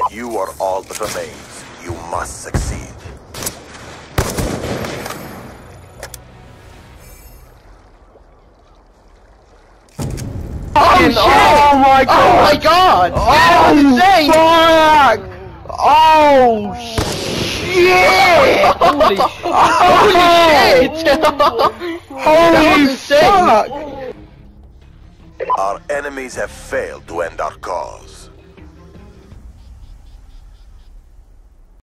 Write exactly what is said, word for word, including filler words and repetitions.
You are all that remains. You must succeed. Oh, shit! Oh my god! Oh my god! Oh, insane! fuck! Oh shit! Holy shit! Holy fuck! Our enemies have failed to end our cause.